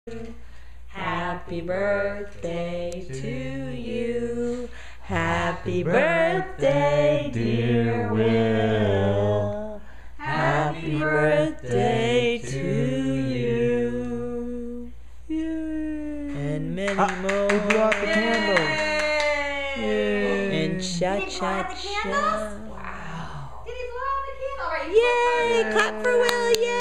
Happy birthday to you. Happy birthday, dear Will. Happy birthday to you. And many more. We blew out the candles. And cha-cha-cha. Wow. Did he blow out the candle? All right, Yay! Clap for Will, yay!